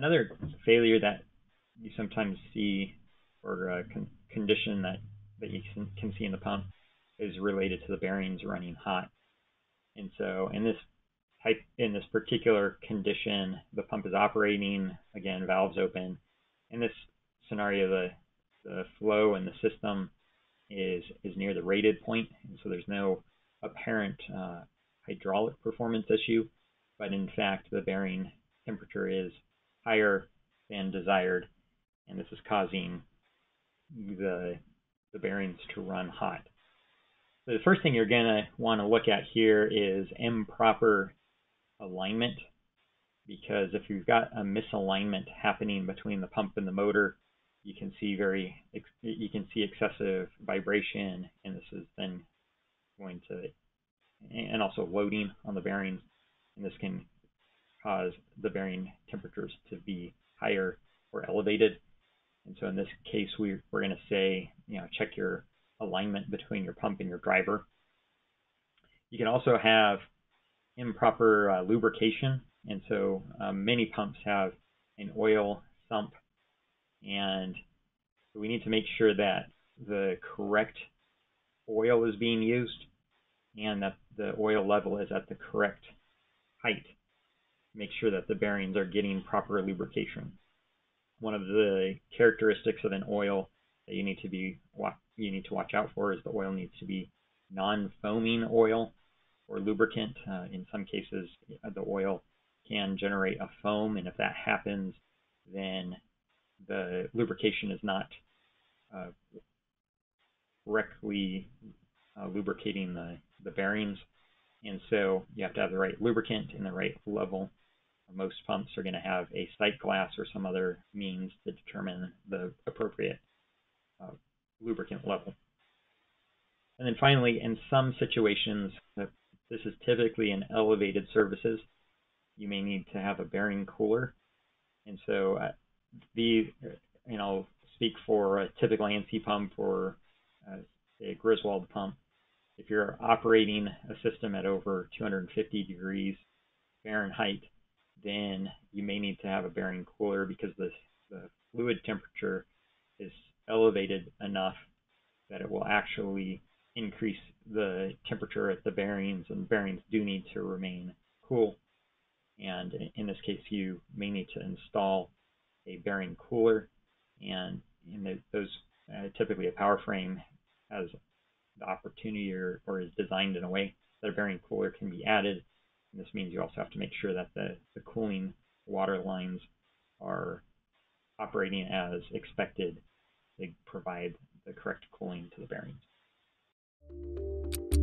Another failure that you sometimes see, or a condition that you can see in the pump, is related to the bearings running hot. And so in this particular condition, the pump is operating, again, valves open. In this scenario, the flow in the system is near the rated point, and so there's no apparent hydraulic performance issue, but in fact the bearing temperature is higher than desired, and this is causing the bearings to run hot. So the first thing you're going to want to look at here is improper alignment, because if you've got a misalignment happening between the pump and the motor, you can see excessive vibration, and this is then going to, and also loading on the bearings, and this can cause the bearing temperatures to be higher or elevated. And so in this case, we're going to say, check your alignment between your pump and your driver. You can also have improper lubrication, and so many pumps have an oil sump, and we need to make sure that the correct oil is being used and that the oil level is at the correct height. Make sure that the bearings are getting proper lubrication. One of the characteristics of an oil that you need to watch out for is the oil needs to be non-foaming oil or lubricant. In some cases, the oil can generate a foam, and if that happens, then the lubrication is not correctly lubricating the bearings, and so you have to have the right lubricant in the right level. Most pumps are going to have a sight glass or some other means to determine the appropriate lubricant level. And then finally, in some situations, this is typically in elevated surfaces, you may need to have a bearing cooler. And so I'll speak for a typical ANSI pump or a Griswold pump. If you're operating a system at over 250 degrees Fahrenheit, then you may need to have a bearing cooler, because the fluid temperature is elevated enough that it will actually increase the temperature at the bearings, and bearings do need to remain cool. And in this case, you may need to install a bearing cooler, and those typically a power frame has the opportunity or is designed in a way that a bearing cooler can be added. And this means you also have to make sure that the cooling water lines are operating as expected to provide the correct cooling to the bearings.